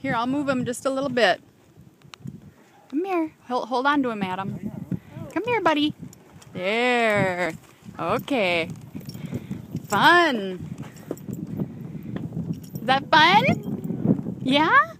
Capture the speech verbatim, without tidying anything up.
Here, I'll move him just a little bit. Come here. Hold, hold on to him, Adam. Come here, buddy. There. Okay. Fun. Is that fun? Yeah?